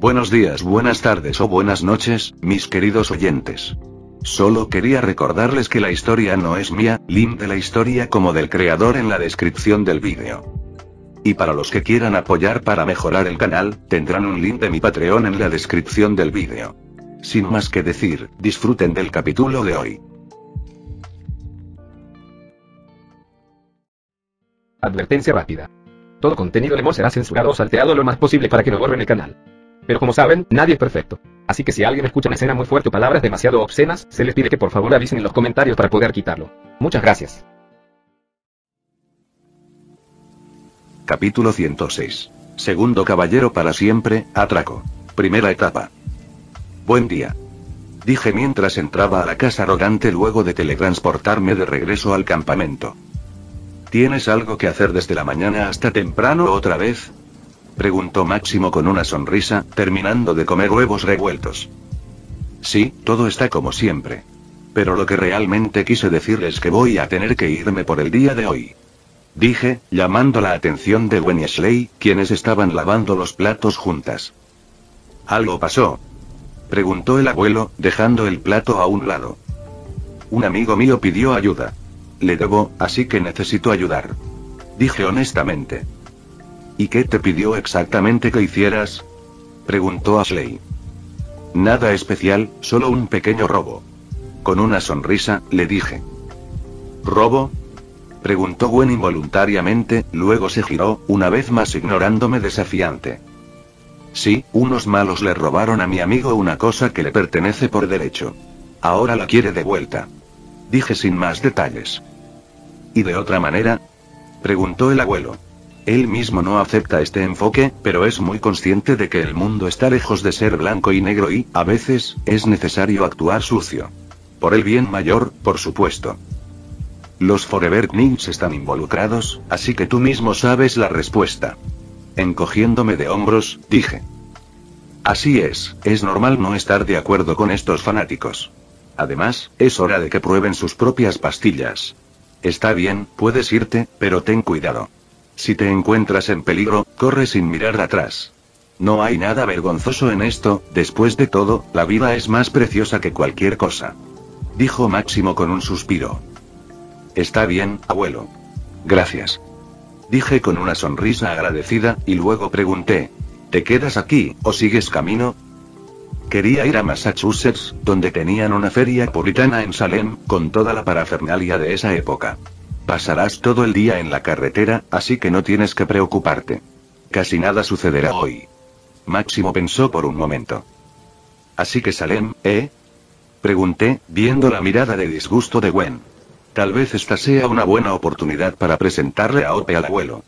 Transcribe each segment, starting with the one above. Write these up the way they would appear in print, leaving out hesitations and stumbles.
Buenos días, buenas tardes o buenas noches, mis queridos oyentes. Solo quería recordarles que la historia no es mía, link de la historia como del creador en la descripción del vídeo. Y para los que quieran apoyar para mejorar el canal, tendrán un link de mi Patreon en la descripción del vídeo. Sin más que decir, disfruten del capítulo de hoy. Advertencia rápida. Todo contenido de Mo será censurado o salteado lo más posible para que no borren el canal. Pero como saben, nadie es perfecto. Así que si alguien escucha una escena muy fuerte o palabras demasiado obscenas, se les pide que por favor avisen en los comentarios para poder quitarlo. Muchas gracias. Capítulo 106. Segundo caballero para siempre, atraco. Primera etapa. Buen día. Dije mientras entraba a la casa arrogante luego de teletransportarme de regreso al campamento. ¿Tienes algo que hacer desde la mañana hasta temprano otra vez? Preguntó Máximo con una sonrisa, terminando de comer huevos revueltos. Sí, todo está como siempre. Pero lo que realmente quise decir es que voy a tener que irme por el día de hoy. Dije, llamando la atención de Gwen y Ashley, quienes estaban lavando los platos juntas. ¿Algo pasó? Preguntó el abuelo, dejando el plato a un lado. Un amigo mío pidió ayuda. Le debo, así que necesito ayudar. Dije honestamente. ¿Y qué te pidió exactamente que hicieras? Preguntó Ashley. Nada especial, solo un pequeño robo. Con una sonrisa, le dije. ¿Robo? Preguntó Gwen involuntariamente, luego se giró, una vez más ignorándome desafiante. Sí, unos malos le robaron a mi amigo una cosa que le pertenece por derecho. Ahora la quiere de vuelta. Dije sin más detalles. ¿Y de otra manera? Preguntó el abuelo. Él mismo no acepta este enfoque, pero es muy consciente de que el mundo está lejos de ser blanco y negro y, a veces, es necesario actuar sucio. Por el bien mayor, por supuesto. Los Forever Knights están involucrados, así que tú mismo sabes la respuesta. Encogiéndome de hombros, dije. Así es normal no estar de acuerdo con estos fanáticos. Además, es hora de que prueben sus propias pastillas. Está bien, puedes irte, pero ten cuidado. Si te encuentras en peligro, corre sin mirar atrás. No hay nada vergonzoso en esto, después de todo, la vida es más preciosa que cualquier cosa. Dijo Máximo con un suspiro. Está bien, abuelo. Gracias. Dije con una sonrisa agradecida, y luego pregunté, ¿te quedas aquí, o sigues camino? Quería ir a Massachusetts, donde tenían una feria puritana en Salem, con toda la parafernalia de esa época. Pasarás todo el día en la carretera, así que no tienes que preocuparte. Casi nada sucederá hoy. Máximo pensó por un momento. Así que Salem, ¿eh? Pregunté, viendo la mirada de disgusto de Gwen. Tal vez esta sea una buena oportunidad para presentarle a Ope al abuelo.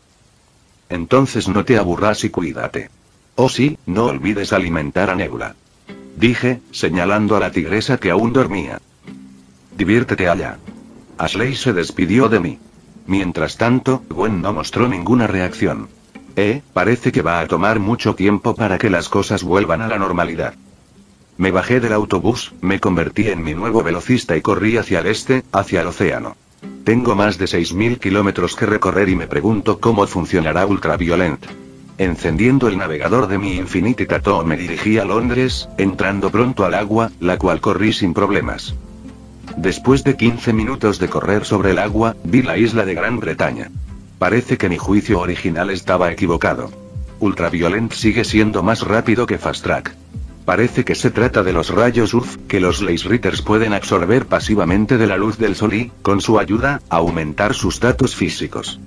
Entonces no te aburras y cuídate. Oh sí, no olvides alimentar a Nebula. Dije, señalando a la tigresa que aún dormía. Diviértete allá. Ashley se despidió de mí. Mientras tanto, Gwen no mostró ninguna reacción. Parece que va a tomar mucho tiempo para que las cosas vuelvan a la normalidad. Me bajé del autobús, me convertí en mi nuevo velocista y corrí hacia el este, hacia el océano. Tengo más de 6.000 kilómetros que recorrer y me pregunto cómo funcionará Ultraviolent. Encendiendo el navegador de mi Infinity Tattoo me dirigí a Londres, entrando pronto al agua, la cual corrí sin problemas. Después de 15 minutos de correr sobre el agua, vi la isla de Gran Bretaña. Parece que mi juicio original estaba equivocado. Ultraviolent sigue siendo más rápido que Fast Track. Parece que se trata de los rayos UV, que los Lace Ritters pueden absorber pasivamente de la luz del sol y, con su ayuda, aumentar sus datos físicos.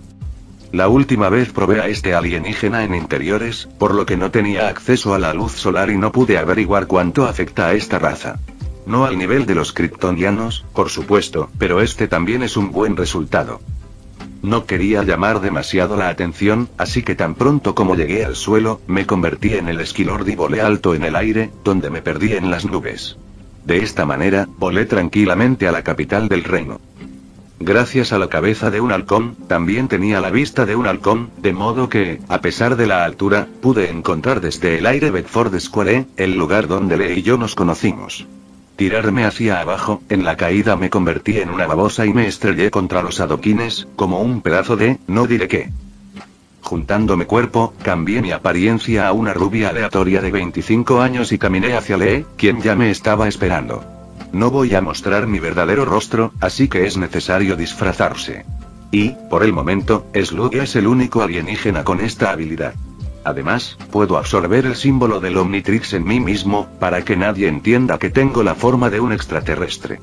La última vez probé a este alienígena en interiores, por lo que no tenía acceso a la luz solar y no pude averiguar cuánto afecta a esta raza. No al nivel de los kryptonianos, por supuesto, pero este también es un buen resultado. No quería llamar demasiado la atención, así que tan pronto como llegué al suelo, me convertí en el Esquilord y volé alto en el aire, donde me perdí en las nubes. De esta manera, volé tranquilamente a la capital del reino. Gracias a la cabeza de un halcón, también tenía la vista de un halcón, de modo que, a pesar de la altura, pude encontrar desde el aire Bedford Square, el lugar donde Lee y yo nos conocimos. Tirarme hacia abajo, en la caída me convertí en una babosa y me estrellé contra los adoquines, como un pedazo de, no diré qué. Juntándome cuerpo, cambié mi apariencia a una rubia aleatoria de 25 años y caminé hacia Lee, quien ya me estaba esperando. No voy a mostrar mi verdadero rostro, así que es necesario disfrazarse. Y, por el momento, Slug es el único alienígena con esta habilidad. Además, puedo absorber el símbolo del Omnitrix en mí mismo, para que nadie entienda que tengo la forma de un extraterrestre.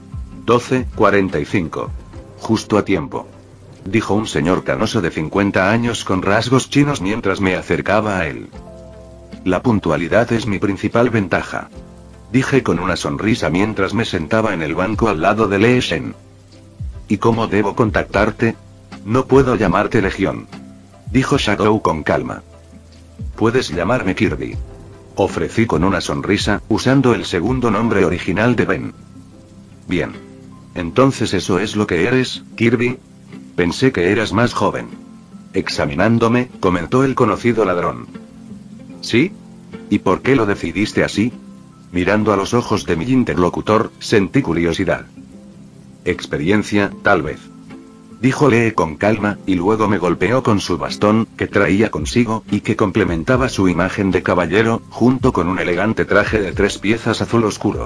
12:45. Justo a tiempo. Dijo un señor canoso de 50 años con rasgos chinos mientras me acercaba a él. La puntualidad es mi principal ventaja. Dije con una sonrisa mientras me sentaba en el banco al lado de Lee Shen. ¿Y cómo debo contactarte? No puedo llamarte Legión. Dijo Shadow con calma. Puedes llamarme Kirby. Ofrecí con una sonrisa, usando el segundo nombre original de Ben. Bien. Entonces eso es lo que eres, Kirby. Pensé que eras más joven. Examinándome, comentó el conocido ladrón. ¿Sí? ¿Y por qué lo decidiste así? Mirando a los ojos de mi interlocutor, sentí curiosidad. Experiencia, tal vez. Dijo Lee con calma, y luego me golpeó con su bastón, que traía consigo, y que complementaba su imagen de caballero, junto con un elegante traje de 3 piezas azul oscuro.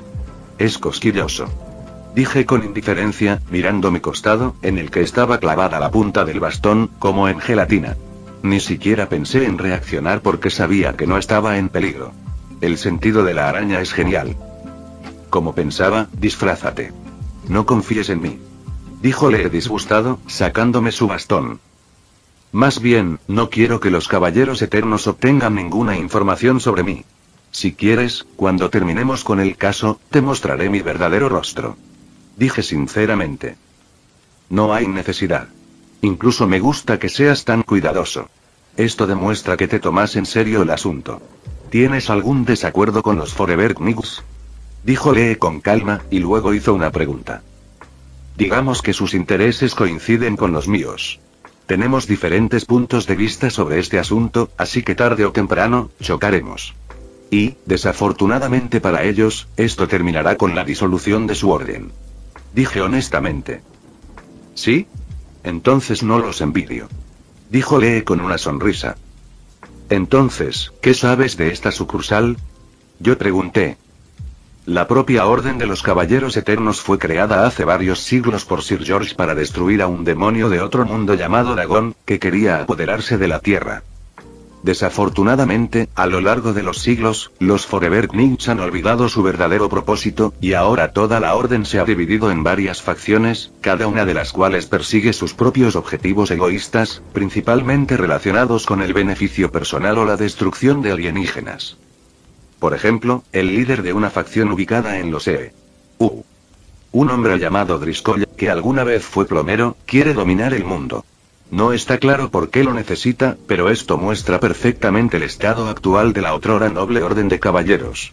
Es cosquilloso. Dije con indiferencia, mirando mi costado, en el que estaba clavada la punta del bastón, como en gelatina. Ni siquiera pensé en reaccionar porque sabía que no estaba en peligro. El sentido de la araña es genial. Como pensaba, disfrázate. No confíes en mí. Dijo Lee disgustado, sacándome su bastón. Más bien, no quiero que los caballeros eternos obtengan ninguna información sobre mí. Si quieres, cuando terminemos con el caso, te mostraré mi verdadero rostro. Dije sinceramente. No hay necesidad. Incluso me gusta que seas tan cuidadoso. Esto demuestra que te tomas en serio el asunto. ¿Tienes algún desacuerdo con los Forever Knights? Dijo Lee con calma, y luego hizo una pregunta. Digamos que sus intereses coinciden con los míos. Tenemos diferentes puntos de vista sobre este asunto, así que tarde o temprano, chocaremos. Y, desafortunadamente para ellos, esto terminará con la disolución de su orden. Dije honestamente. ¿Sí? Entonces no los envidio. Dijo Lee con una sonrisa. Entonces, ¿qué sabes de esta sucursal? Yo pregunté. La propia Orden de los Caballeros Eternos fue creada hace varios siglos por Sir George para destruir a un demonio de otro mundo llamado Dagon, que quería apoderarse de la Tierra. Desafortunadamente, a lo largo de los siglos, los Forever Knights han olvidado su verdadero propósito, y ahora toda la Orden se ha dividido en varias facciones, cada una de las cuales persigue sus propios objetivos egoístas, principalmente relacionados con el beneficio personal o la destrucción de alienígenas. Por ejemplo, el líder de una facción ubicada en los EU. Un hombre llamado Driscoll, que alguna vez fue plomero, quiere dominar el mundo. No está claro por qué lo necesita, pero esto muestra perfectamente el estado actual de la otrora noble orden de caballeros.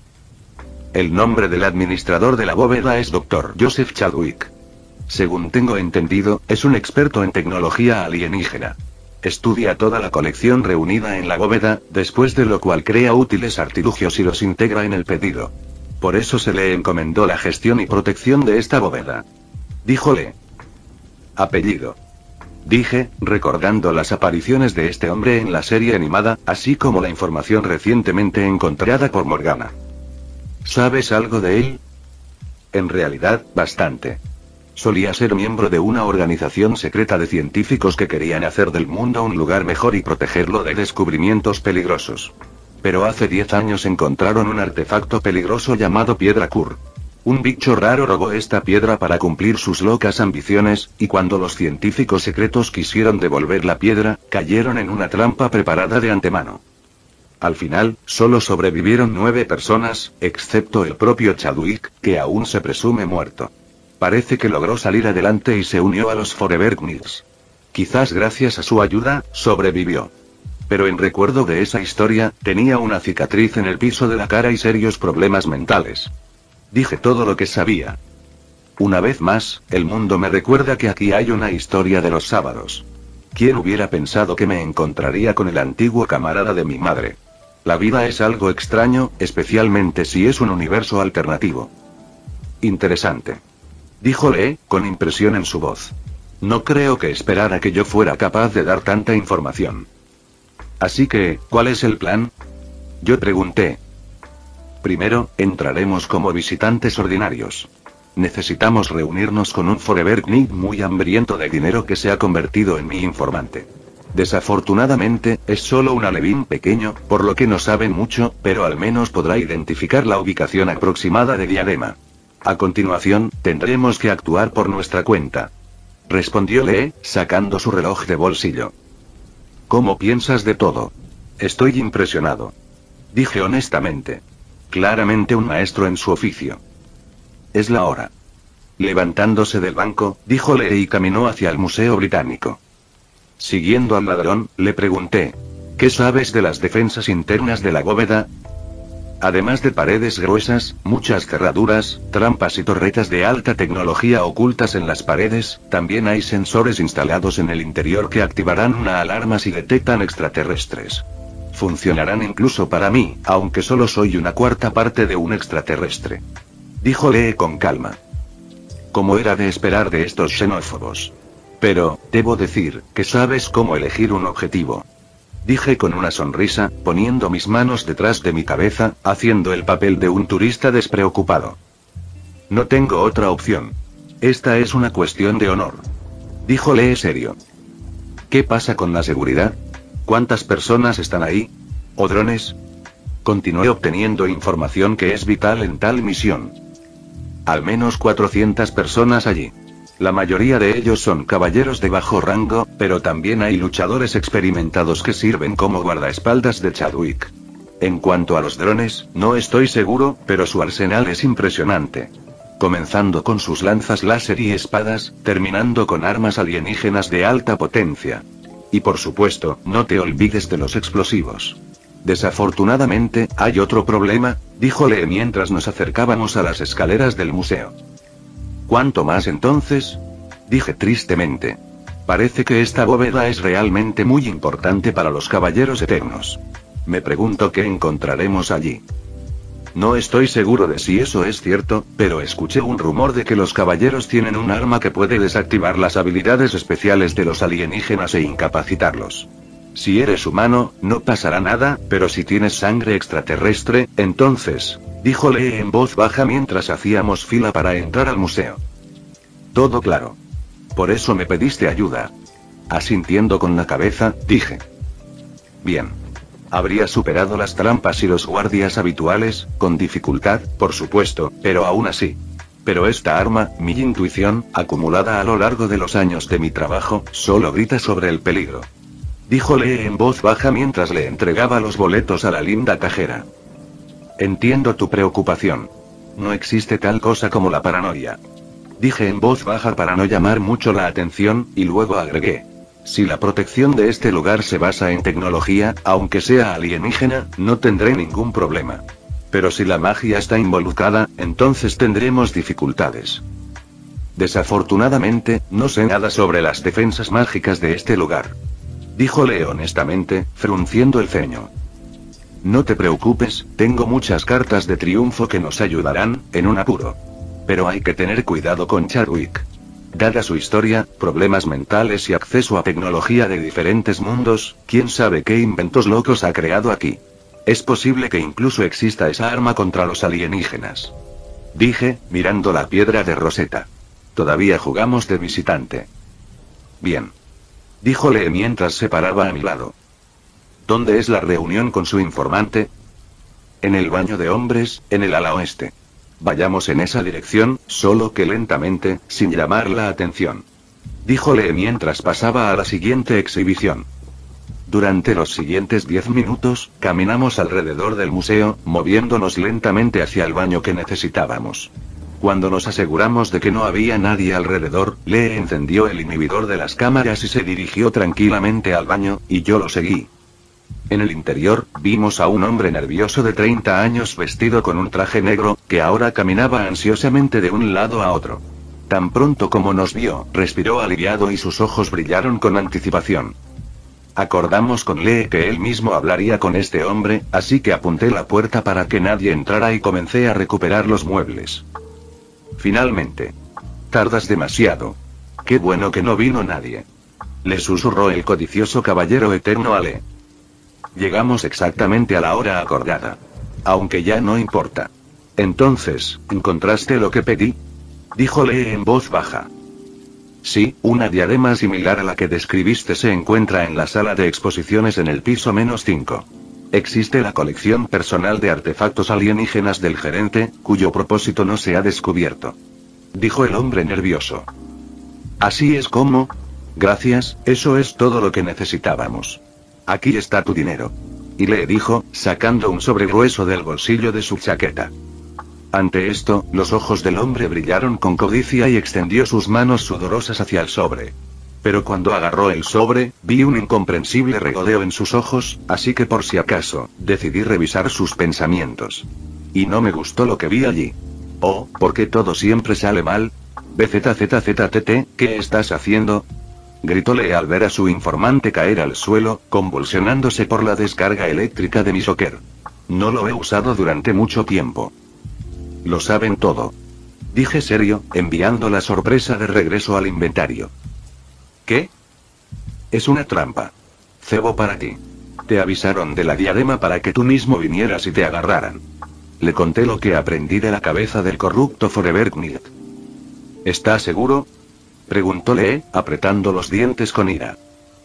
El nombre del administrador de la bóveda es Dr. Joseph Chadwick. Según tengo entendido, es un experto en tecnología alienígena. Estudia toda la colección reunida en la bóveda, después de lo cual crea útiles artilugios y los integra en el pedido. Por eso se le encomendó la gestión y protección de esta bóveda. Díjole. Apellido. Dije, recordando las apariciones de este hombre en la serie animada, así como la información recientemente encontrada por Morgana. ¿Sabes algo de él? En realidad, bastante. Solía ser miembro de una organización secreta de científicos que querían hacer del mundo un lugar mejor y protegerlo de descubrimientos peligrosos. Pero hace 10 años encontraron un artefacto peligroso llamado Piedra Kur. Un bicho raro robó esta piedra para cumplir sus locas ambiciones, y cuando los científicos secretos quisieron devolver la piedra, cayeron en una trampa preparada de antemano. Al final, solo sobrevivieron 9 personas, excepto el propio Chadwick, que aún se presume muerto. Parece que logró salir adelante y se unió a los Forever Knights. Quizás gracias a su ayuda, sobrevivió. Pero en recuerdo de esa historia, tenía una cicatriz en el piso de la cara y serios problemas mentales. Dije todo lo que sabía. Una vez más, el mundo me recuerda que aquí hay una historia de los sábados. ¿Quién hubiera pensado que me encontraría con el antiguo camarada de mi madre? La vida es algo extraño, especialmente si es un universo alternativo. Interesante. Dijo Lee, con impresión en su voz. No creo que esperara que yo fuera capaz de dar tanta información. Así que, ¿cuál es el plan? Yo pregunté. Primero, entraremos como visitantes ordinarios. Necesitamos reunirnos con un Forever Knight muy hambriento de dinero que se ha convertido en mi informante. Desafortunadamente, es solo un alevín pequeño, por lo que no sabe mucho, pero al menos podrá identificar la ubicación aproximada de Diadema. A continuación, tendremos que actuar por nuestra cuenta. Respondió Lee, sacando su reloj de bolsillo. ¿Cómo piensas de todo? Estoy impresionado. Dije honestamente. Claramente un maestro en su oficio. Es la hora. Levantándose del banco, dijo Lee y caminó hacia el Museo Británico. Siguiendo al ladrón, le pregunté. ¿Qué sabes de las defensas internas de la bóveda? Además de paredes gruesas, muchas cerraduras, trampas y torretas de alta tecnología ocultas en las paredes, también hay sensores instalados en el interior que activarán una alarma si detectan extraterrestres. Funcionarán incluso para mí, aunque solo soy una cuarta parte de un extraterrestre. Dijo Lee con calma. Como era de esperar de estos xenófobos. Pero, debo decir, que sabes cómo elegir un objetivo. Dije con una sonrisa, poniendo mis manos detrás de mi cabeza, haciendo el papel de un turista despreocupado. No tengo otra opción. Esta es una cuestión de honor. Dijo Lee serio. ¿Qué pasa con la seguridad? ¿Cuántas personas están ahí? ¿O drones? Continué obteniendo información que es vital en tal misión. Al menos 400 personas allí. La mayoría de ellos son caballeros de bajo rango, pero también hay luchadores experimentados que sirven como guardaespaldas de Chadwick. En cuanto a los drones, no estoy seguro, pero su arsenal es impresionante. Comenzando con sus lanzas láser y espadas, terminando con armas alienígenas de alta potencia. Y por supuesto, no te olvides de los explosivos. Desafortunadamente, hay otro problema, dijo Lee mientras nos acercábamos a las escaleras del museo. ¿Cuánto más entonces? Dije tristemente. Parece que esta bóveda es realmente muy importante para los caballeros eternos. Me pregunto qué encontraremos allí. No estoy seguro de si eso es cierto, pero escuché un rumor de que los caballeros tienen un arma que puede desactivar las habilidades especiales de los alienígenas e incapacitarlos. Si eres humano, no pasará nada, pero si tienes sangre extraterrestre, entonces... Dijo Lee en voz baja mientras hacíamos fila para entrar al museo. Todo claro. Por eso me pediste ayuda. Asintiendo con la cabeza, dije. Bien. Habría superado las trampas y los guardias habituales, con dificultad, por supuesto, pero aún así. Pero esta arma, mi intuición, acumulada a lo largo de los años de mi trabajo, solo grita sobre el peligro. Dijo Lee en voz baja mientras le entregaba los boletos a la linda cajera. Entiendo tu preocupación. No existe tal cosa como la paranoia. Dije en voz baja para no llamar mucho la atención, y luego agregué. Si la protección de este lugar se basa en tecnología, aunque sea alienígena, no tendré ningún problema. Pero si la magia está involucrada, entonces tendremos dificultades. Desafortunadamente, no sé nada sobre las defensas mágicas de este lugar. Dijo Lee honestamente, frunciendo el ceño. No te preocupes, tengo muchas cartas de triunfo que nos ayudarán, en un apuro. Pero hay que tener cuidado con Chadwick. Dada su historia, problemas mentales y acceso a tecnología de diferentes mundos, quién sabe qué inventos locos ha creado aquí. Es posible que incluso exista esa arma contra los alienígenas. Dije, mirando la piedra de Rosetta. Todavía jugamos de visitante. Bien. Dijo Lee mientras se paraba a mi lado. ¿Dónde es la reunión con su informante? En el baño de hombres, en el ala oeste. Vayamos en esa dirección, solo que lentamente, sin llamar la atención. Dijo Lee mientras pasaba a la siguiente exhibición. Durante los siguientes 10 minutos, caminamos alrededor del museo, moviéndonos lentamente hacia el baño que necesitábamos. Cuando nos aseguramos de que no había nadie alrededor, Lee encendió el inhibidor de las cámaras y se dirigió tranquilamente al baño, y yo lo seguí. En el interior, vimos a un hombre nervioso de 30 años vestido con un traje negro, que ahora caminaba ansiosamente de un lado a otro. Tan pronto como nos vio, respiró aliviado y sus ojos brillaron con anticipación. Acordamos con Lee que él mismo hablaría con este hombre, así que apunté la puerta para que nadie entrara y comencé a recuperar los muebles. Finalmente. Tardas demasiado. Qué bueno que no vino nadie. Le susurró el codicioso caballero eterno a Lee. Llegamos exactamente a la hora acordada. Aunque ya no importa. Entonces, ¿encontraste lo que pedí? Dijo Lee en voz baja. Sí, una diadema similar a la que describiste se encuentra en la sala de exposiciones en el piso -5. Existe la colección personal de artefactos alienígenas del gerente, cuyo propósito no se ha descubierto. Dijo el hombre nervioso. Así es como... Gracias, eso es todo lo que necesitábamos. Aquí está tu dinero. Y le dijo, sacando un sobre grueso del bolsillo de su chaqueta. Ante esto, los ojos del hombre brillaron con codicia y extendió sus manos sudorosas hacia el sobre. Pero cuando agarró el sobre, vi un incomprensible regodeo en sus ojos, así que por si acaso, decidí revisar sus pensamientos. Y no me gustó lo que vi allí. Oh, ¿por qué todo siempre sale mal? BZZZTT, ¿qué estás haciendo? Gritóle al ver a su informante caer al suelo, convulsionándose por la descarga eléctrica de mi shocker. No lo he usado durante mucho tiempo. Lo saben todo. Dije serio, enviando la sorpresa de regreso al inventario. ¿Qué? Es una trampa. Cebo para ti. Te avisaron de la diadema para que tú mismo vinieras y te agarraran. Le conté lo que aprendí de la cabeza del corrupto Forever Knight. ¿Estás seguro? Preguntó Lee, apretando los dientes con ira.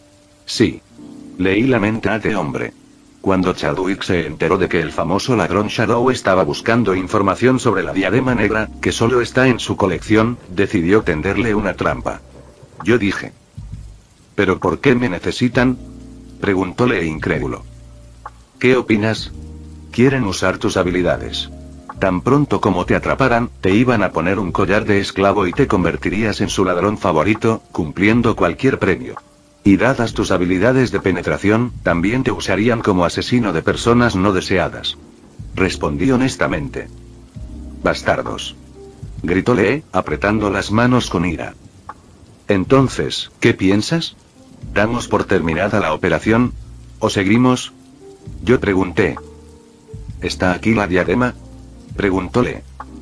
Sí. Leí la mente a este hombre. Cuando Chadwick se enteró de que el famoso ladrón Shadow estaba buscando información sobre la diadema negra, que solo está en su colección, decidió tenderle una trampa. Yo dije. ¿Pero por qué me necesitan? Preguntóle incrédulo. ¿Qué opinas? Quieren usar tus habilidades. Tan pronto como te atraparan, te iban a poner un collar de esclavo y te convertirías en su ladrón favorito, cumpliendo cualquier premio. Y dadas tus habilidades de penetración, también te usarían como asesino de personas no deseadas. Respondí honestamente. Bastardos. Gritó Lee, apretando las manos con ira. Entonces, ¿qué piensas? ¿Damos por terminada la operación? ¿O seguimos? Yo pregunté. ¿Está aquí la diadema? Preguntóle.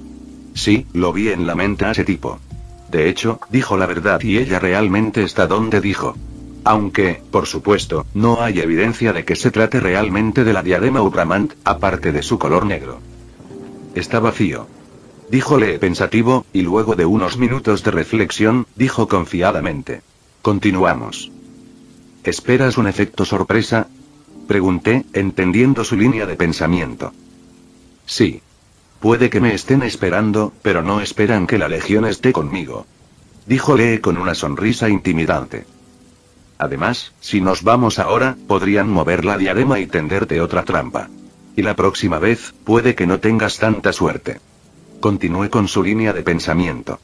Sí, lo vi en la mente a ese tipo. De hecho, dijo la verdad y ella realmente está donde dijo. Aunque, por supuesto, no hay evidencia de que se trate realmente de la diadema Ultramant, aparte de su color negro. Está vacío. Díjole pensativo, y luego de unos minutos de reflexión, dijo confiadamente. Continuamos. ¿Esperas un efecto sorpresa? Pregunté, entendiendo su línea de pensamiento. Sí. Puede que me estén esperando, pero no esperan que la Legión esté conmigo. Dijo Lee con una sonrisa intimidante. Además, si nos vamos ahora, podrían mover la diadema y tenderte otra trampa. Y la próxima vez, puede que no tengas tanta suerte. Continué con su línea de pensamiento.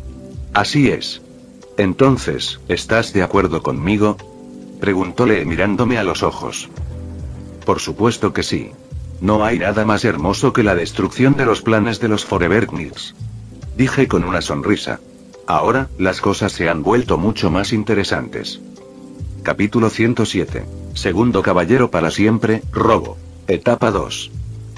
Así es. Entonces, ¿estás de acuerdo conmigo? Preguntóle mirándome a los ojos. Por supuesto que sí. No hay nada más hermoso que la destrucción de los planes de los Forever Knights. Dije con una sonrisa. Ahora, las cosas se han vuelto mucho más interesantes. Capítulo 107. Segundo caballero para siempre, robo. Etapa 2.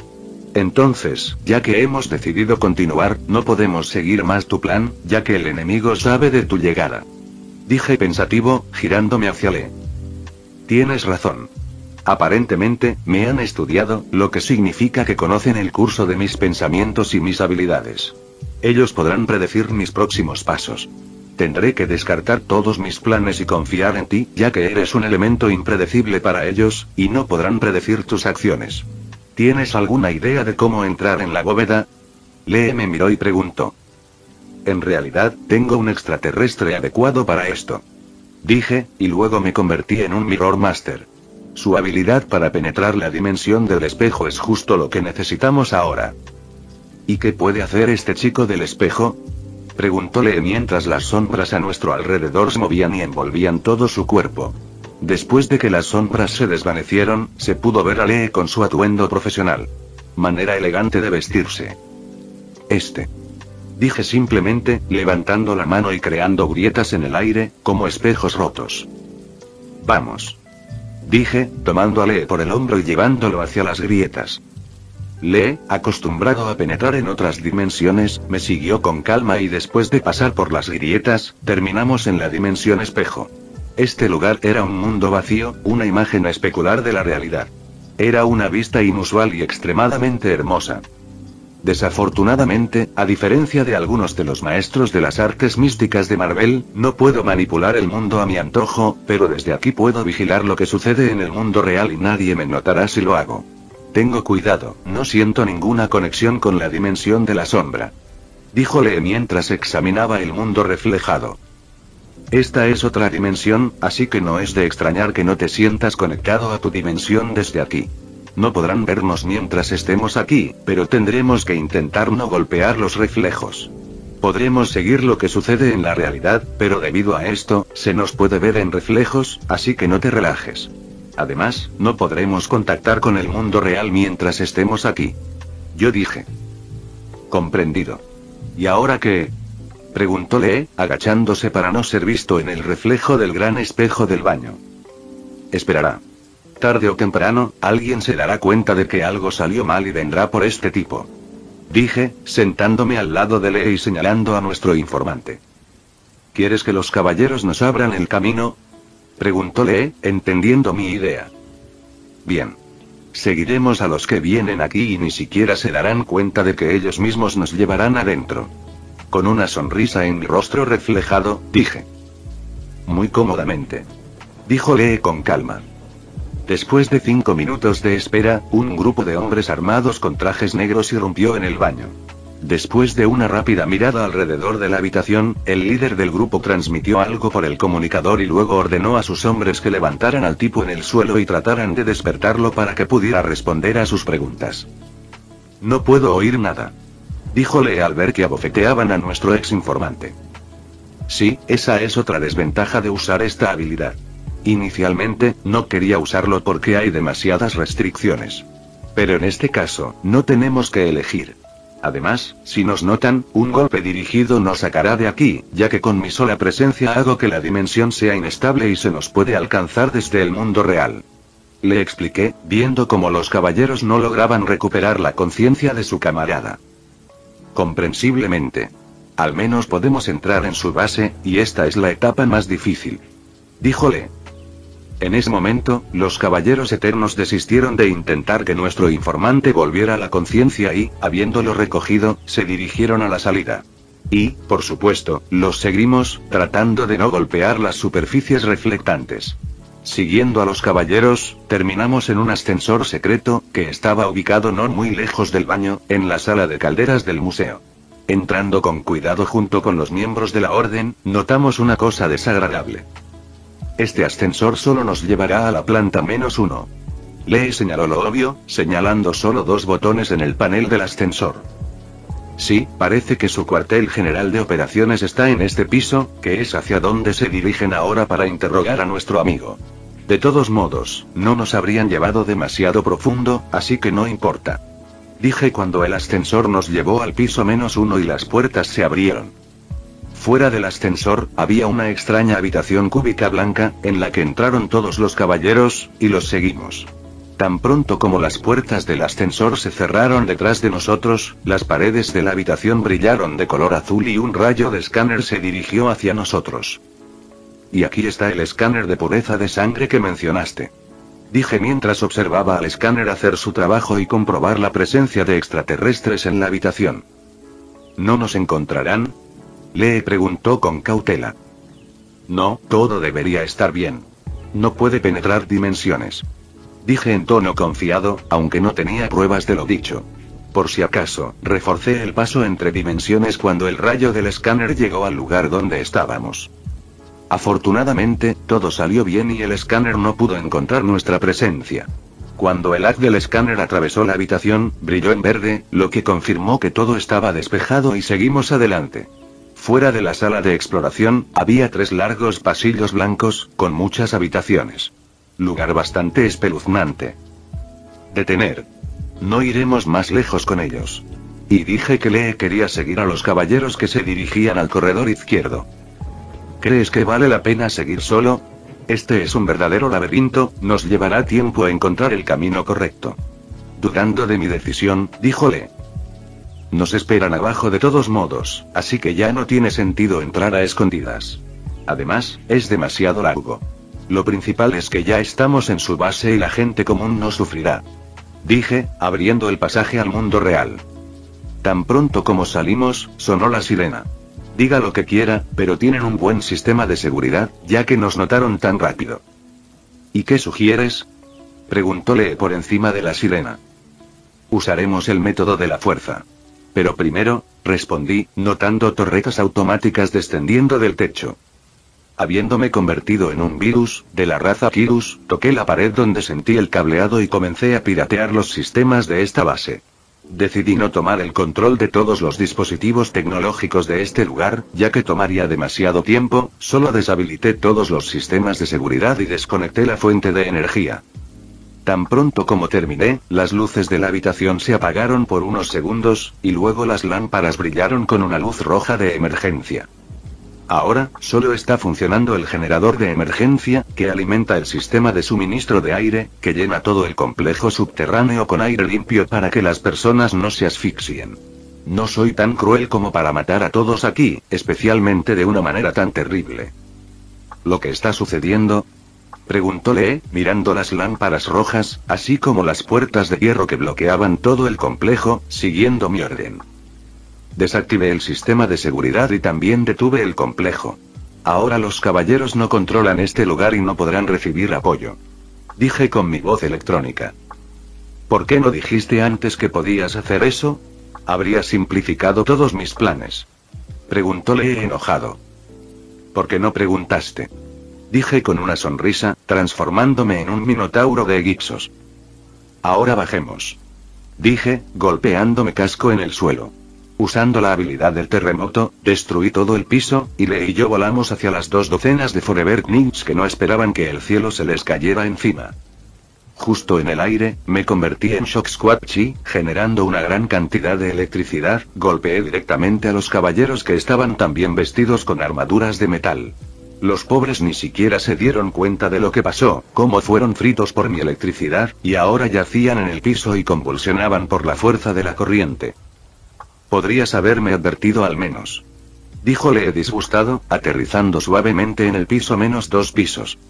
Entonces, ya que hemos decidido continuar, no podemos seguir más tu plan, ya que el enemigo sabe de tu llegada. Dije pensativo, girándome hacia Lee. Tienes razón. Aparentemente, me han estudiado, lo que significa que conocen el curso de mis pensamientos y mis habilidades. Ellos podrán predecir mis próximos pasos. Tendré que descartar todos mis planes y confiar en ti, ya que eres un elemento impredecible para ellos, y no podrán predecir tus acciones. ¿Tienes alguna idea de cómo entrar en la bóveda? Lee me miró y preguntó. En realidad, tengo un extraterrestre adecuado para esto. Dije, y luego me convertí en un Mirror Master. Su habilidad para penetrar la dimensión del espejo es justo lo que necesitamos ahora. ¿Y qué puede hacer este chico del espejo? Preguntóle mientras las sombras a nuestro alrededor se movían y envolvían todo su cuerpo. Después de que las sombras se desvanecieron, se pudo ver a Lee con su atuendo profesional. Manera elegante de vestirse. Dije simplemente, levantando la mano y creando grietas en el aire, como espejos rotos. Vamos. Dije, tomando a Lee por el hombro y llevándolo hacia las grietas. Lee, acostumbrado a penetrar en otras dimensiones, me siguió con calma y después de pasar por las grietas, terminamos en la dimensión espejo. Este lugar era un mundo vacío, una imagen especular de la realidad. Era una vista inusual y extremadamente hermosa. Desafortunadamente, a diferencia de algunos de los maestros de las artes místicas de Marvel, no puedo manipular el mundo a mi antojo, pero desde aquí puedo vigilar lo que sucede en el mundo real y nadie me notará si lo hago. Tengo cuidado, no siento ninguna conexión con la dimensión de la sombra. Díjole mientras examinaba el mundo reflejado. Esta es otra dimensión, así que no es de extrañar que no te sientas conectado a tu dimensión desde aquí. No podrán vernos mientras estemos aquí, pero tendremos que intentar no golpear los reflejos. Podremos seguir lo que sucede en la realidad, pero debido a esto, se nos puede ver en reflejos, así que no te relajes. Además, no podremos contactar con el mundo real mientras estemos aquí. Yo dije. Comprendido. ¿Y ahora qué? Preguntó Lee, agachándose para no ser visto en el reflejo del gran espejo del baño. Esperará. Tarde o temprano, alguien se dará cuenta de que algo salió mal y vendrá por este tipo. Dije, sentándome al lado de Lee y señalando a nuestro informante. ¿Quieres que los caballeros nos abran el camino? Preguntó Lee, entendiendo mi idea. Bien. Seguiremos a los que vienen aquí y ni siquiera se darán cuenta de que ellos mismos nos llevarán adentro. Con una sonrisa en mi rostro reflejado, dije. Muy cómodamente. Dijo Lee con calma. Después de 5 minutos de espera, un grupo de hombres armados con trajes negros irrumpió en el baño. Después de una rápida mirada alrededor de la habitación, el líder del grupo transmitió algo por el comunicador y luego ordenó a sus hombres que levantaran al tipo en el suelo y trataran de despertarlo para que pudiera responder a sus preguntas. No puedo oír nada. Díjole al ver que abofeteaban a nuestro ex informante. Sí, esa es otra desventaja de usar esta habilidad. Inicialmente, no quería usarlo porque hay demasiadas restricciones. Pero en este caso, no tenemos que elegir. Además, si nos notan, un golpe dirigido nos sacará de aquí, ya que con mi sola presencia hago que la dimensión sea inestable y se nos puede alcanzar desde el mundo real. Le expliqué, viendo cómo los caballeros no lograban recuperar la conciencia de su camarada. Comprensiblemente. Al menos podemos entrar en su base, y esta es la etapa más difícil. Díjole. En ese momento, los caballeros eternos desistieron de intentar que nuestro informante volviera a la conciencia y, habiéndolo recogido, se dirigieron a la salida. Y, por supuesto, los seguimos, tratando de no golpear las superficies reflectantes. Siguiendo a los caballeros, terminamos en un ascensor secreto, que estaba ubicado no muy lejos del baño, en la sala de calderas del museo. Entrando con cuidado junto con los miembros de la orden, notamos una cosa desagradable. Este ascensor solo nos llevará a la planta -1. Lee señaló lo obvio, señalando solo 2 botones en el panel del ascensor. Sí, parece que su cuartel general de operaciones está en este piso, que es hacia donde se dirigen ahora para interrogar a nuestro amigo. De todos modos, no nos habrían llevado demasiado profundo, así que no importa. Dije cuando el ascensor nos llevó al piso -1 y las puertas se abrieron. Fuera del ascensor, había una extraña habitación cúbica blanca, en la que entraron todos los caballeros, y los seguimos. Tan pronto como las puertas del ascensor se cerraron detrás de nosotros, las paredes de la habitación brillaron de color azul y un rayo de escáner se dirigió hacia nosotros. Y aquí está el escáner de pureza de sangre que mencionaste. Dije mientras observaba al escáner hacer su trabajo y comprobar la presencia de extraterrestres en la habitación. ¿No nos encontrarán? Le preguntó con cautela. No, todo debería estar bien. No puede penetrar dimensiones. Dije en tono confiado, aunque no tenía pruebas de lo dicho. Por si acaso, reforcé el paso entre dimensiones cuando el rayo del escáner llegó al lugar donde estábamos. Afortunadamente, todo salió bien y el escáner no pudo encontrar nuestra presencia. Cuando el haz del escáner atravesó la habitación, brilló en verde, lo que confirmó que todo estaba despejado y seguimos adelante. Fuera de la sala de exploración, había 3 largos pasillos blancos, con muchas habitaciones. Lugar bastante espeluznante. Detener. No iremos más lejos con ellos. Y dije que Lee quería seguir a los caballeros que se dirigían al corredor izquierdo. ¿Crees que vale la pena seguir solo? Este es un verdadero laberinto, nos llevará tiempo a encontrar el camino correcto. Dudando de mi decisión, dijo Lee. Nos esperan abajo de todos modos, así que ya no tiene sentido entrar a escondidas. Además, es demasiado largo. Lo principal es que ya estamos en su base y la gente común no sufrirá. Dije, abriendo el pasaje al mundo real. Tan pronto como salimos, sonó la sirena. Diga lo que quiera, pero tienen un buen sistema de seguridad, ya que nos notaron tan rápido. ¿Y qué sugieres? Preguntóle por encima de la sirena. Usaremos el método de la fuerza. Pero primero, respondí, notando torretas automáticas descendiendo del techo. Habiéndome convertido en un virus, de la raza Kirus, toqué la pared donde sentí el cableado y comencé a piratear los sistemas de esta base. Decidí no tomar el control de todos los dispositivos tecnológicos de este lugar, ya que tomaría demasiado tiempo, solo deshabilité todos los sistemas de seguridad y desconecté la fuente de energía. Tan pronto como terminé, las luces de la habitación se apagaron por unos segundos, y luego las lámparas brillaron con una luz roja de emergencia. Ahora, solo está funcionando el generador de emergencia, que alimenta el sistema de suministro de aire, que llena todo el complejo subterráneo con aire limpio para que las personas no se asfixien. No soy tan cruel como para matar a todos aquí, especialmente de una manera tan terrible. ¿Lo que está sucediendo? Preguntó Lee, mirando las lámparas rojas, así como las puertas de hierro que bloqueaban todo el complejo, siguiendo mi orden. Desactivé el sistema de seguridad y también detuve el complejo. Ahora los caballeros no controlan este lugar y no podrán recibir apoyo. Dije con mi voz electrónica. ¿Por qué no dijiste antes que podías hacer eso? Habría simplificado todos mis planes. Preguntóle enojado. ¿Por qué no preguntaste? Dije con una sonrisa, transformándome en un minotauro de Gypsos. Ahora bajemos. Dije, golpeando mi casco en el suelo. Usando la habilidad del terremoto, destruí todo el piso, y Lee y yo volamos hacia las 2 docenas de Forever Knights que no esperaban que el cielo se les cayera encima. Justo en el aire, me convertí en Shock Squad Chi, generando una gran cantidad de electricidad, golpeé directamente a los caballeros que estaban también vestidos con armaduras de metal. Los pobres ni siquiera se dieron cuenta de lo que pasó, cómo fueron fritos por mi electricidad, y ahora yacían en el piso y convulsionaban por la fuerza de la corriente. Podrías haberme advertido al menos. Dijo Lee disgustado, aterrizando suavemente en el piso menos 2 pisos.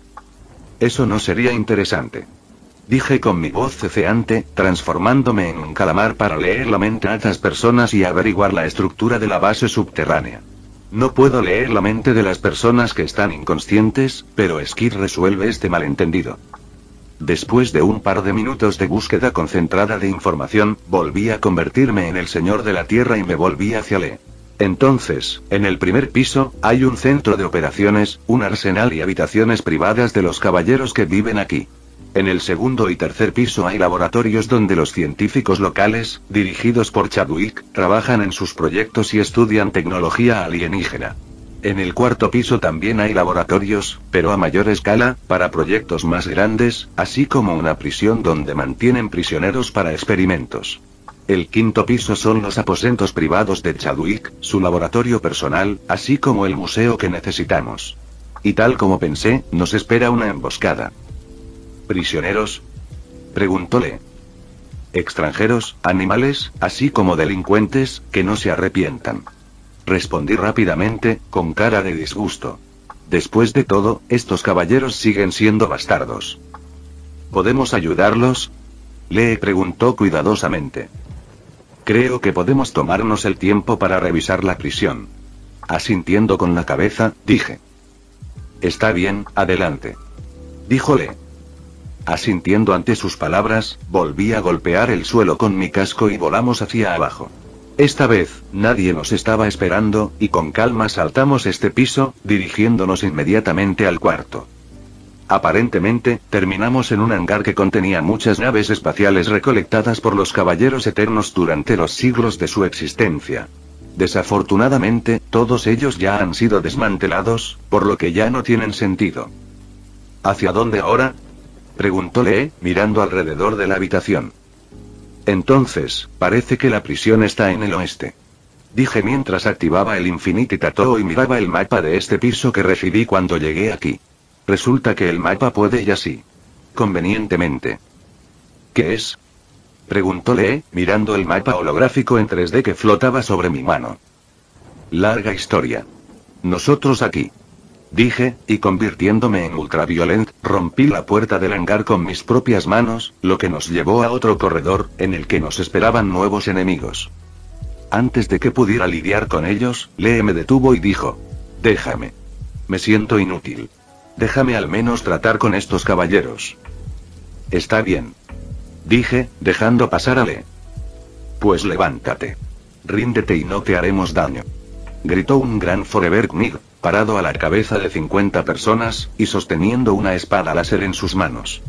Eso no sería interesante. Dije con mi voz ceceante, transformándome en un calamar para leer la mente a estas personas y averiguar la estructura de la base subterránea. No puedo leer la mente de las personas que están inconscientes, pero Skid resuelve este malentendido. Después de un par de minutos de búsqueda concentrada de información, volví a convertirme en el señor de la Tierra y me volví hacia Lee. Entonces, en el primer piso, hay un centro de operaciones, un arsenal y habitaciones privadas de los caballeros que viven aquí. En el segundo y tercer piso hay laboratorios donde los científicos locales, dirigidos por Chadwick, trabajan en sus proyectos y estudian tecnología alienígena. En el cuarto piso también hay laboratorios, pero a mayor escala, para proyectos más grandes, así como una prisión donde mantienen prisioneros para experimentos. El quinto piso son los aposentos privados de Chadwick, su laboratorio personal, así como el museo que necesitamos. Y tal como pensé, nos espera una emboscada. ¿Prisioneros? Preguntóle. Extranjeros, animales, así como delincuentes, que no se arrepientan. Respondí rápidamente, con cara de disgusto. Después de todo, estos caballeros siguen siendo bastardos. ¿Podemos ayudarlos? Lee preguntó cuidadosamente. Creo que podemos tomarnos el tiempo para revisar la prisión. Asintiendo con la cabeza, dije. Está bien, adelante. Dijo Lee. Asintiendo ante sus palabras, volví a golpear el suelo con mi casco y volamos hacia abajo. Esta vez, nadie nos estaba esperando, y con calma saltamos este piso, dirigiéndonos inmediatamente al cuarto. Aparentemente, terminamos en un hangar que contenía muchas naves espaciales recolectadas por los caballeros eternos durante los siglos de su existencia. Desafortunadamente, todos ellos ya han sido desmantelados, por lo que ya no tienen sentido. ¿Hacia dónde ahora? Preguntó Lee, mirando alrededor de la habitación. Entonces, parece que la prisión está en el oeste. Dije mientras activaba el Infinity Tattoo y miraba el mapa de este piso que recibí cuando llegué aquí. Resulta que el mapa puede y así. Convenientemente. ¿Qué es? Preguntó Lee, mirando el mapa holográfico en 3D que flotaba sobre mi mano. Larga historia. Nosotros aquí. Dije, y convirtiéndome en Ultraviolent, rompí la puerta del hangar con mis propias manos, lo que nos llevó a otro corredor, en el que nos esperaban nuevos enemigos. Antes de que pudiera lidiar con ellos, Lee me detuvo y dijo: déjame. Me siento inútil. Déjame al menos tratar con estos caballeros. Está bien. Dije, dejando pasar a Lee. Pues levántate. Ríndete y no te haremos daño. Gritó un gran Forever Knig, parado a la cabeza de 50 personas, y sosteniendo una espada láser en sus manos.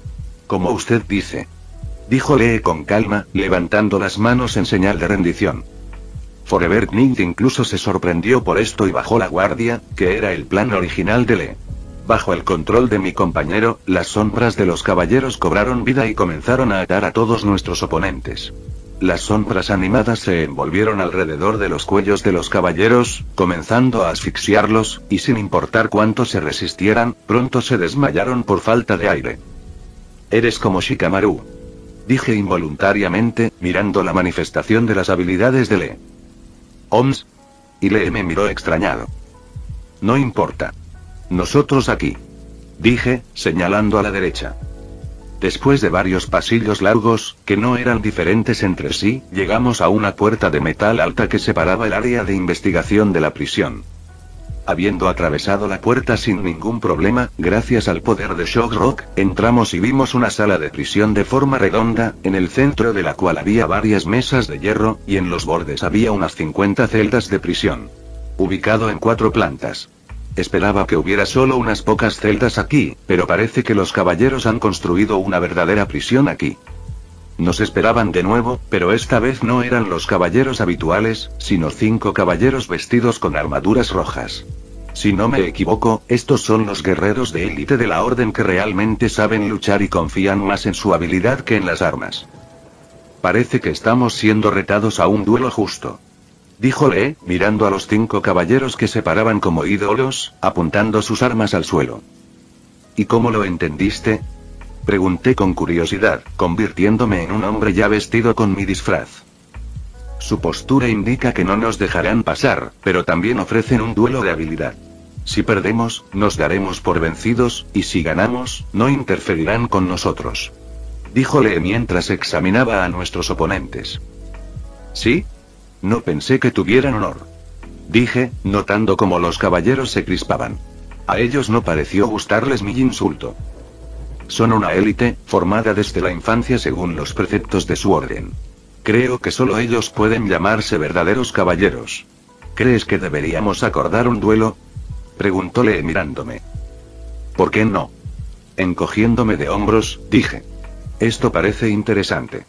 Como usted dice. Dijo Lee con calma, levantando las manos en señal de rendición. Forever Knig incluso se sorprendió por esto y bajó la guardia, que era el plan original de Lee. Bajo el control de mi compañero, las sombras de los caballeros cobraron vida y comenzaron a atar a todos nuestros oponentes. Las sombras animadas se envolvieron alrededor de los cuellos de los caballeros, comenzando a asfixiarlos, y sin importar cuánto se resistieran, pronto se desmayaron por falta de aire. Eres como Shikamaru. Dije involuntariamente, mirando la manifestación de las habilidades de Lee. ¿Oms? Y Lee me miró extrañado. No importa. Nosotros aquí. Dije, señalando a la derecha. Después de varios pasillos largos, que no eran diferentes entre sí, llegamos a una puerta de metal alta que separaba el área de investigación de la prisión. Habiendo atravesado la puerta sin ningún problema, gracias al poder de Shock Rock, entramos y vimos una sala de prisión de forma redonda, en el centro de la cual había varias mesas de hierro, y en los bordes había unas 50 celdas de prisión. Ubicado en 4 plantas. Esperaba que hubiera solo unas pocas celdas aquí, pero parece que los caballeros han construido una verdadera prisión aquí. Nos esperaban de nuevo, pero esta vez no eran los caballeros habituales, sino 5 caballeros vestidos con armaduras rojas. Si no me equivoco, estos son los guerreros de élite de la orden que realmente saben luchar y confían más en su habilidad que en las armas. Parece que estamos siendo retados a un duelo justo. Dijo Lee, mirando a los 5 caballeros que se paraban como ídolos, apuntando sus armas al suelo. ¿Y cómo lo entendiste? Pregunté con curiosidad, convirtiéndome en un hombre ya vestido con mi disfraz. Su postura indica que no nos dejarán pasar, pero también ofrecen un duelo de habilidad. Si perdemos, nos daremos por vencidos, y si ganamos, no interferirán con nosotros. Dijo Lee mientras examinaba a nuestros oponentes. ¿Sí? No pensé que tuvieran honor. Dije, notando cómo los caballeros se crispaban. A ellos no pareció gustarles mi insulto. Son una élite, formada desde la infancia según los preceptos de su orden. Creo que solo ellos pueden llamarse verdaderos caballeros. ¿Crees que deberíamos acordar un duelo? Preguntó Lee mirándome. ¿Por qué no? Encogiéndome de hombros, dije. Esto parece interesante.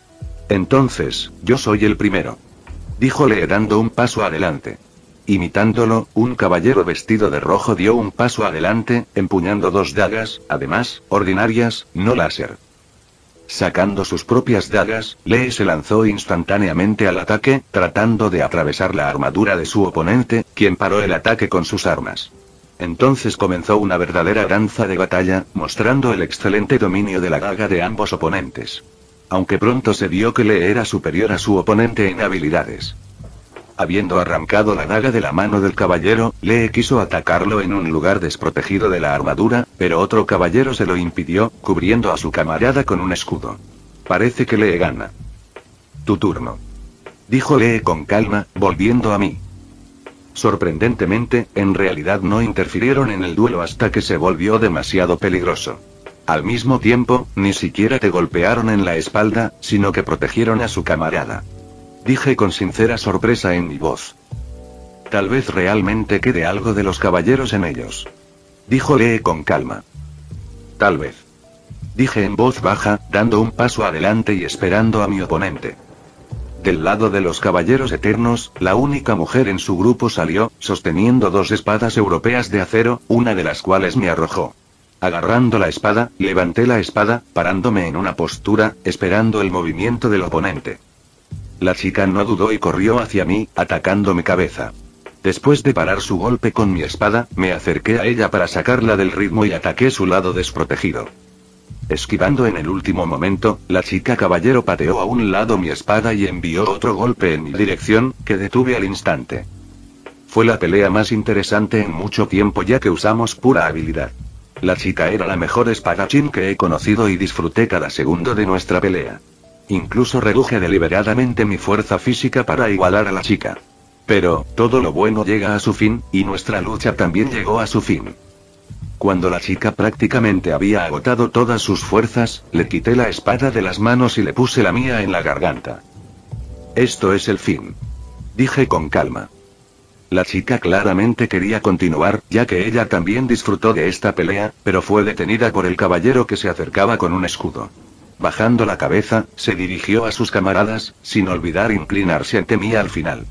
Entonces, yo soy el primero. Dijo Lee dando un paso adelante. Imitándolo, un caballero vestido de rojo dio un paso adelante, empuñando 2 dagas, además, ordinarias, no láser. Sacando sus propias dagas, Lee se lanzó instantáneamente al ataque, tratando de atravesar la armadura de su oponente, quien paró el ataque con sus armas. Entonces comenzó una verdadera danza de batalla, mostrando el excelente dominio de la daga de ambos oponentes. Aunque pronto se vio que Lee era superior a su oponente en habilidades. Habiendo arrancado la daga de la mano del caballero, Lee quiso atacarlo en un lugar desprotegido de la armadura, pero otro caballero se lo impidió, cubriendo a su camarada con un escudo. Parece que Lee gana. Tu turno. Dijo Lee con calma, volviendo a mí. Sorprendentemente, en realidad no interfirieron en el duelo hasta que se volvió demasiado peligroso. Al mismo tiempo, ni siquiera te golpearon en la espalda, sino que protegieron a su camarada. Dije con sincera sorpresa en mi voz. Tal vez realmente quede algo de los caballeros en ellos. Dijo Lee con calma. Tal vez. Dije en voz baja, dando un paso adelante y esperando a mi oponente. Del lado de los caballeros eternos, la única mujer en su grupo salió, sosteniendo 2 espadas europeas de acero, una de las cuales me arrojó. Agarrando la espada, levanté la espada, parándome en una postura, esperando el movimiento del oponente. La chica no dudó y corrió hacia mí, atacando mi cabeza. Después de parar su golpe con mi espada, me acerqué a ella para sacarla del ritmo y ataqué su lado desprotegido. Esquivando en el último momento, la chica caballero pateó a un lado mi espada y envió otro golpe en mi dirección, que detuve al instante. Fue la pelea más interesante en mucho tiempo ya que usamos pura habilidad. La chica era la mejor espadachín que he conocido y disfruté cada segundo de nuestra pelea. Incluso reduje deliberadamente mi fuerza física para igualar a la chica. Pero, todo lo bueno llega a su fin, y nuestra lucha también llegó a su fin. Cuando la chica prácticamente había agotado todas sus fuerzas, le quité la espada de las manos y le puse la mía en la garganta. Esto es el fin. Dije con calma. La chica claramente quería continuar, ya que ella también disfrutó de esta pelea, pero fue detenida por el caballero que se acercaba con un escudo. Bajando la cabeza, se dirigió a sus camaradas, sin olvidar inclinarse ante mí al final.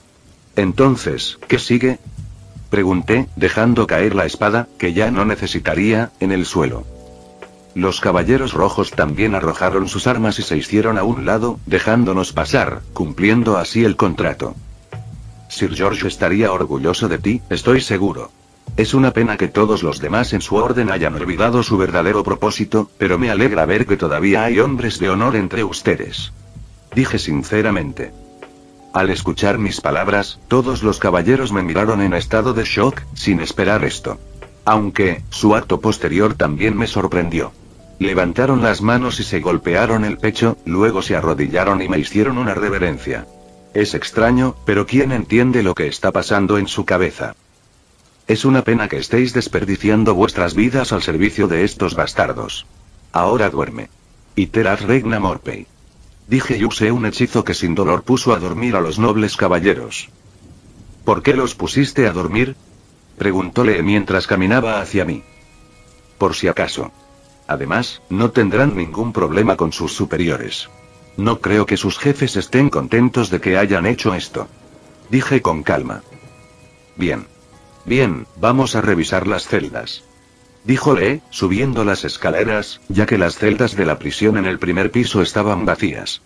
Entonces, ¿qué sigue? Pregunté, dejando caer la espada, que ya no necesitaría, en el suelo. Los caballeros rojos también arrojaron sus armas y se hicieron a un lado, dejándonos pasar, cumpliendo así el contrato. Sir George estaría orgulloso de ti, estoy seguro. Es una pena que todos los demás en su orden hayan olvidado su verdadero propósito, pero me alegra ver que todavía hay hombres de honor entre ustedes. Dije sinceramente. Al escuchar mis palabras, todos los caballeros me miraron en estado de shock, sin esperar esto. Aunque, su acto posterior también me sorprendió. Levantaron las manos y se golpearon el pecho, luego se arrodillaron y me hicieron una reverencia. Es extraño, pero ¿quién entiende lo que está pasando en su cabeza? Es una pena que estéis desperdiciando vuestras vidas al servicio de estos bastardos. Ahora duerme. Iteras regna Morpei. Dije y usé un hechizo que sin dolor puso a dormir a los nobles caballeros. ¿Por qué los pusiste a dormir? Preguntóle mientras caminaba hacia mí. Por si acaso. Además, no tendrán ningún problema con sus superiores. No creo que sus jefes estén contentos de que hayan hecho esto. Dije con calma. Bien. Bien, vamos a revisar las celdas. Díjole, subiendo las escaleras, ya que las celdas de la prisión en el primer piso estaban vacías.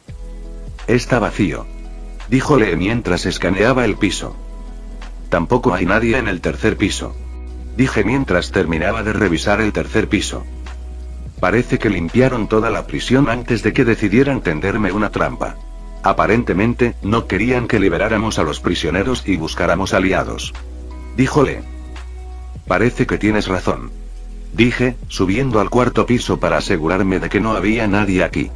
Está vacío. Díjole mientras escaneaba el piso. Tampoco hay nadie en el tercer piso. Dije mientras terminaba de revisar el tercer piso. Parece que limpiaron toda la prisión antes de que decidieran tenderme una trampa. Aparentemente, no querían que liberáramos a los prisioneros y buscáramos aliados. Díjole. Parece que tienes razón. Dije, subiendo al cuarto piso para asegurarme de que no había nadie aquí.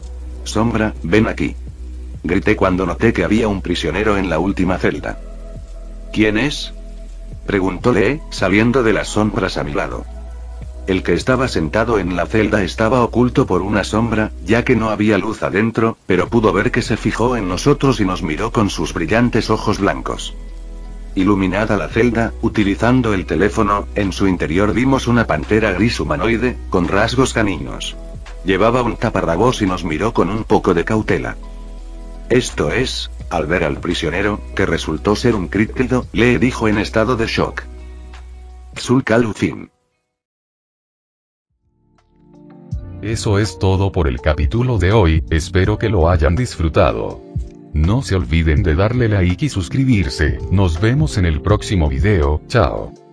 Sombra, ven aquí. Grité cuando noté que había un prisionero en la última celda. ¿Quién es? Preguntóle, saliendo de las sombras a mi lado. El que estaba sentado en la celda estaba oculto por una sombra, ya que no había luz adentro, pero pudo ver que se fijó en nosotros y nos miró con sus brillantes ojos blancos. Iluminada la celda, utilizando el teléfono, en su interior vimos una pantera gris humanoide, con rasgos caninos. Llevaba un taparrabos y nos miró con un poco de cautela. Esto es, al ver al prisionero, que resultó ser un críptido, le dijo en estado de shock. Xul-Kalufin. Eso es todo por el capítulo de hoy, espero que lo hayan disfrutado. No se olviden de darle like y suscribirse, nos vemos en el próximo video, chao.